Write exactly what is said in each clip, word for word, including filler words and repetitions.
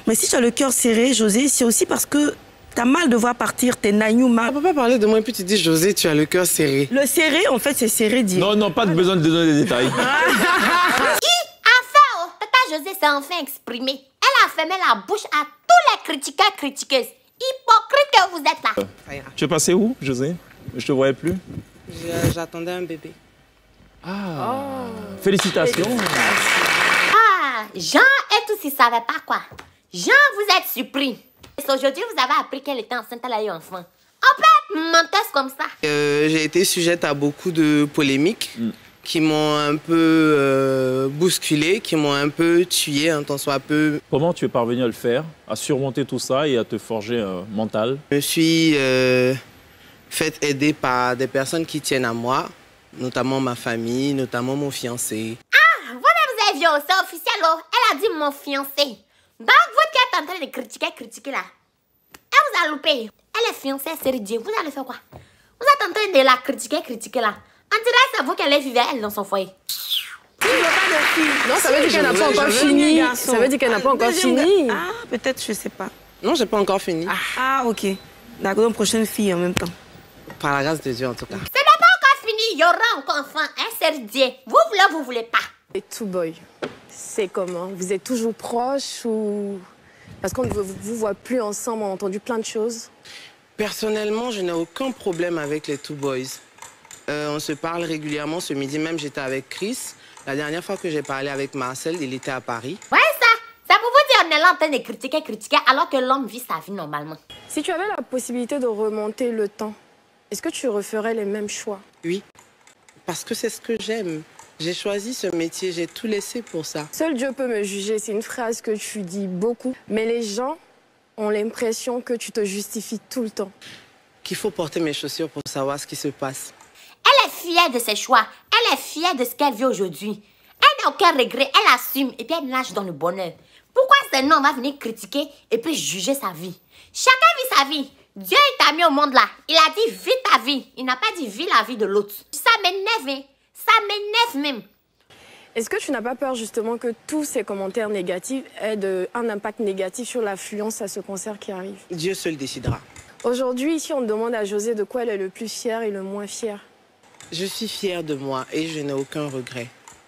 Mais si tu as le cœur serré, José, c'est aussi parce que t'as mal de voir partir tes Nayuma. On peut pas parler de moi et puis tu dis, José, tu as le cœur serré. Le serré, en fait, c'est serré dit. Non, non, pas de besoin de donner des détails. Enfin, oh, Tata José s'est enfin exprimée. Elle a fermé la bouche à tous les critiqueurs critiqueuses. Hypocrite que vous êtes là. Ça ira. Tu es passé où, José? Je te voyais plus. Je- J'attendais un bébé. Ah. Félicitations. Ah, Jean et tous, ils ne savaient pas quoi. Jean, vous êtes surpris. Aujourd'hui, vous avez appris qu'elle était enceinte, elle a eu enfant. En pleine menteuse comme ça. Euh, J'ai été sujette à beaucoup de polémiques mm. qui m'ont un peu euh, bousculée, qui m'ont un peu tuée, un tant soit peu. Comment tu es parvenu à le faire, à surmonter tout ça et à te forger un mental? Je me suis euh, fait aider par des personnes qui tiennent à moi, notamment ma famille, notamment mon fiancé. Ah, vous-même vous avez vu, c'est officiel, oh. Elle a dit mon fiancé. Donc, vous qui êtes en train de critiquer, critiquer là, elle vous a loupé. Elle est fiancée, c'est Dieu. Vous allez faire quoi? Vous êtes en train de la critiquer, critiquer là. On dirait que c'est vous qui allez vivre elle dans son foyer. Non, ça veut dire qu'elle n'a pas encore fini. Ça veut dire qu'elle n'a pas encore fini. Ah, peut-être, je sais pas. Non, j'ai pas encore fini. Ah, ah ok. D'accord, donc prochaine fille en même temps. Par la grâce de Dieu, en tout cas. Ce n'est pas encore fini. Il y aura encore enfant. Un c'est Dieu. Vous voulez, vous voulez pas. Et tout boy, c'est comment? Vous êtes toujours proches ou... Parce qu'on ne vous, vous voit plus ensemble, on a entendu plein de choses. Personnellement, je n'ai aucun problème avec les Two Boys. Euh, on se parle régulièrement. Ce midi même, j'étais avec Chris. La dernière fois que j'ai parlé avec Marcel, il était à Paris. Ouais, ça. Ça pour vous dire, on est là en train de critiquer, critiquer, alors que l'homme vit sa vie normalement. Si tu avais la possibilité de remonter le temps, est-ce que tu referais les mêmes choix? Oui, parce que c'est ce que j'aime. J'ai choisi ce métier, j'ai tout laissé pour ça. Seul Dieu peut me juger, c'est une phrase que tu dis beaucoup. Mais les gens ont l'impression que tu te justifies tout le temps. Qu'il faut porter mes chaussures pour savoir ce qui se passe. Elle est fière de ses choix. Elle est fière de ce qu'elle vit aujourd'hui. Elle n'a aucun regret, elle assume et puis elle nage dans le bonheur. Pourquoi ce nom va venir critiquer et puis juger sa vie? Chacun vit sa vie. Dieu t'a mis au monde là. Il a dit vis ta vie. Il n'a pas dit vis la vie de l'autre. Ça m'énerve, hein. Ça m'énerve même. Est-ce que tu n'as pas peur justement que tous ces commentaires négatifs aient de, un impact négatif sur l'affluence à ce concert qui arrive? Dieu seul décidera. Aujourd'hui, ici, on demande à José de quoi elle est le plus fière et le moins fière. Je suis fière de moi et je n'ai aucun regret.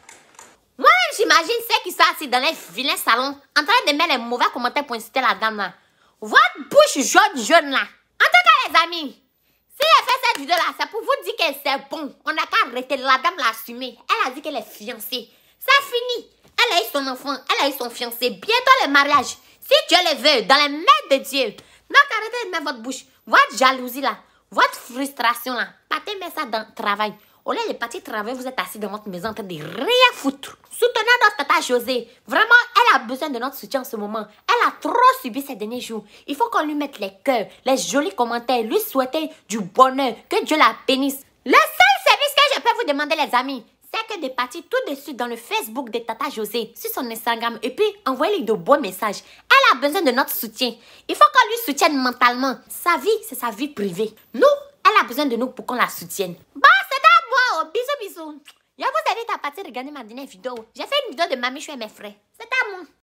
Moi-même, j'imagine ceux qui sont assis dans les vilains salons en train de mettre les mauvais commentaires pour inciter la dame là. Votre bouche jaune, jaune là. En tout cas, les amis, si elle fait cette vidéo là, c'est pour vous dire que c'est bon. On n'a qu'à arrêter. La dame l'a assumé. Elle a dit qu'elle est fiancée. Ça finit. Elle a eu son enfant. Elle a eu son fiancé. Bientôt le mariage. Si Dieu le veut, dans les mains de Dieu. Donc arrêtez de mettre votre bouche. Votre jalousie là. Votre frustration là. Partez mettre ça dans le travail. Au lieu de partir travailler, vous êtes assis dans votre maison en train de rien foutre. Soutenez notre tata José. Vraiment, elle a besoin de notre soutien en ce moment. Elle a trop subi ces derniers jours. Il faut qu'on lui mette les cœurs, les jolis commentaires, lui souhaiter du bonheur, que Dieu la bénisse. Le seul service que je peux vous demander, les amis, c'est que de partir tout de suite dans le Facebook de tata José, sur son Instagram, et puis envoyer-lui de beaux messages. Elle a besoin de notre soutien. Il faut qu'on lui soutienne mentalement. Sa vie, c'est sa vie privée. Nous, elle a besoin de nous pour qu'on la soutienne. Bah, c'est à moi. Bisous, bisous. Je vous invite à partir regarder ma dernière vidéo. J'ai fait une vidéo de Mamie Chou et mes frères. C'est à moi.